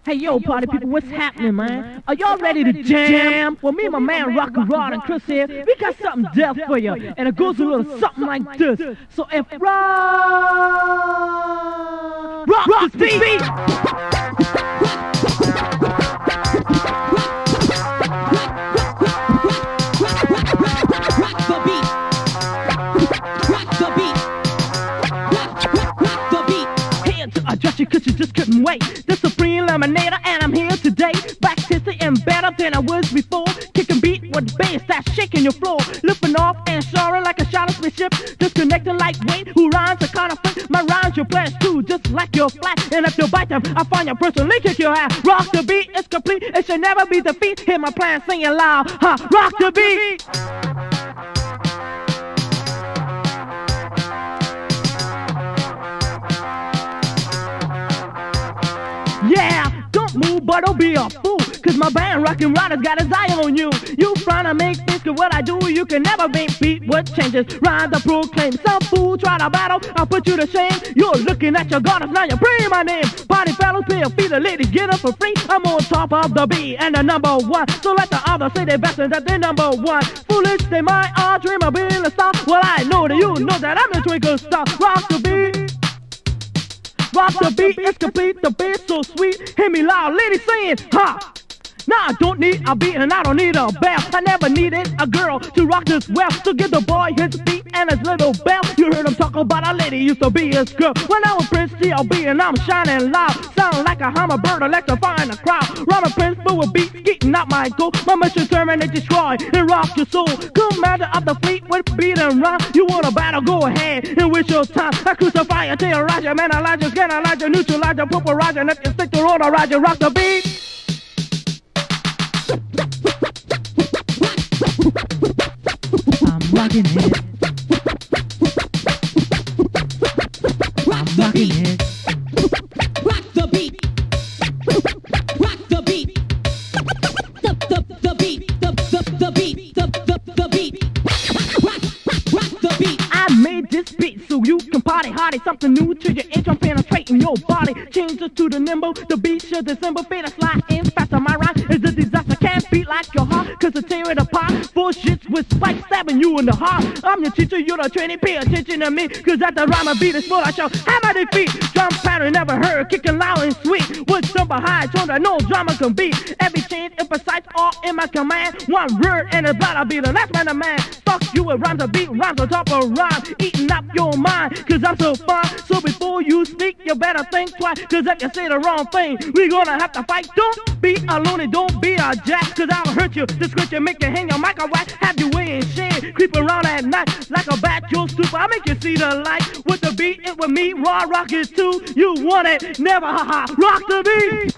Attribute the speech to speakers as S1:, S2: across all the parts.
S1: Hey yo, party people, what's happening, man? Are y'all ready to jam? Well, me and my man Rock and Rod and Chris here, we got something deaf for you, and it goes a little something like this. So if rock the beat. Cause you just couldn't wait. The Supreme Eliminator, and I'm here today. Back tipsy and better than I was before. Kicking beat with the bass that's shaking your floor. Lifting off and soaring like a shot of spaceship. Disconnecting lightweight, who rhymes are kind of fit. My rhymes your flash too, just like your flat. And if you bite them, I find your personally kick your ass. Rock the beat, it's complete, it should never be defeat. Hear my plan singing loud, rock the beat. Yeah, don't move, but don't be a fool. Cause my band Rockin' Rider's got his eye on you. You trying to make things, cause what I do, you can never make beat with changes. Rhymes to proclaim, some fool try to battle, I'll put you to shame. You're looking at your goddess, now you're praying my name. Party fellas, pay a fee, the ladies get up for free. I'm on top of the beat and the number one. So let the others say they're best and that they're number one. Foolish, they might all dream of being a star. Well, I know that you know that I'm a twinkle star. Rock the beat. Rock the beat, it's complete, the beat's so sweet. Hear me loud, ladies saying, ha! Now I don't need a beat and I don't need a bell. I never needed a girl to rock this well. So give the boy his beat and his little bell. You heard him talk about a lady used to be his girl. When I was Prince DLB and I'm shining loud. Sound like a hummingbird electrifying the crowd. Rhyming Prince full of beats, getting out my goal. My mission terminate, destroy, and rock your soul. Commander of the fleet with beat and rhyme. You want a battle, go ahead and waste your time. I crucify you, terrorize you, man, Elijah, scan Elijah, neutralize you, purple Roger, and if you stick to road, Roger, rock the beat. I'm rocking it. I'm rocking it.
S2: Rock the beat. Rock the beat. The beat. The beat. The beat. Rock the beat.
S1: I made this beat so you can party hardy. Something new to your inch, I'm penetrating your body. Change it to the nimble. The beat should dissemble. Fade a slide in faster. My rhyme is a disaster. Can't beat like your heart, cause I tear it apart. Full shits with spikes stabbing you in the heart. I'm your teacher, you're the trainee, pay attention to me. Cause at the rhyme I beat is full, I show hammer the beat. Drum pattern never heard, kicking loud and sweet. With some behind, tone that no drama can beat. Every change is precise, all in my command. One word and it's blood, I'll be the last man of man. Stuck you with rhymes, a beat, rhymes on top of rhyme. Eating up your mind, cause I'm so fun. So before you speak, you better think twice. Cause if you say the wrong thing, we gonna have to fight. Don't be a loony, don't be a jack. Cause I'll hurt you, this script you make you hang your mic away. Have you weighing shade, creep around at night. Like a bat, you're stupid, I make you see the light. With the beat, it with me, raw rock is too. You want it, never, haha, rock the beat.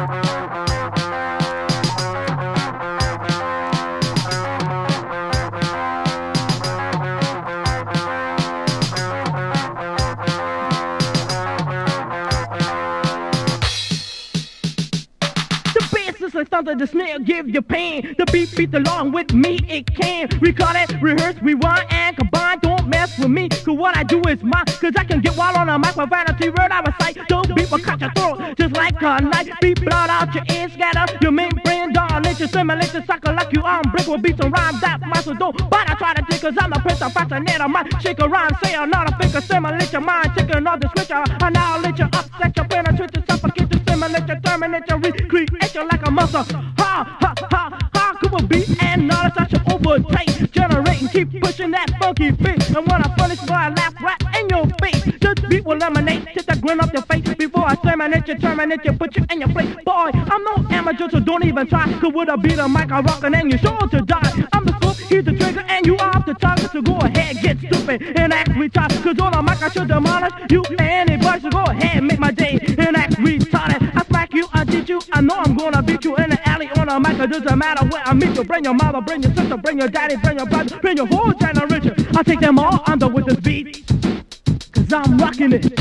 S1: Like something the snare give you pain. The beat beat along with me, it can. Record it, rehearse, rewind, and combine. Don't mess with me, cause what I do is mine. Cause I can get wild on a mic with vanity word I recite. Don't beat will cut your throat, just like a knife. Beat blood out your ears, scatter your main brain. Darling, you simulate the sucker like you on break with beats and rhymes that muscle don't. But I try to take cause I'm the prince of fascinator. My shake a rhyme, say another figure, simulate your mind. Taking off the switcher, annihilate you, upset your penetrate you, suffocate you, simulate you, terminate you, recreate you like a muscle. Ha, ha, ha, ha, come on beat and knowledge I should overtake. Generating, keep pushing that funky beat. And when I finish, boy, I laugh right in your face. This beat will eliminate, take that grin off your face. Before I terminate you, put you in your place. Boy, I'm no amateur, so don't even try. Cause with a beat of mic, I rockin' and you're sure to die. I'm the scope, he's the trigger, and you off the target. So go ahead, get stupid and act retarded. Cause on the mic, I should demolish you and anybody. So go ahead, make my day and act retarded. I smack you, I teach you, I know I'm gonna beat you in the alley on a mic. It doesn't matter where I meet you. Bring your mother, bring your sister, bring your daddy, bring your brother, bring your whole generation. I take them all under with this beat, cause I'm rocking it.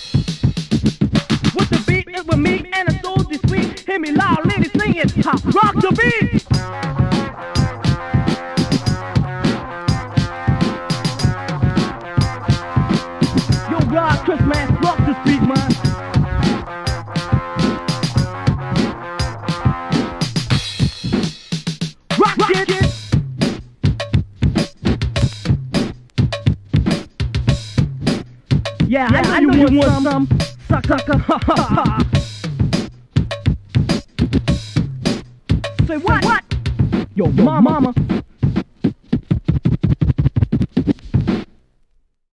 S1: With the beat, it's with me and it's so sweet. Hear me loud, ladies sing it, ha, rock the beat. Yo, God, Chris, man, rock this beat, man. Yeah, I know you want some, sucker. Say what? Yo, mama.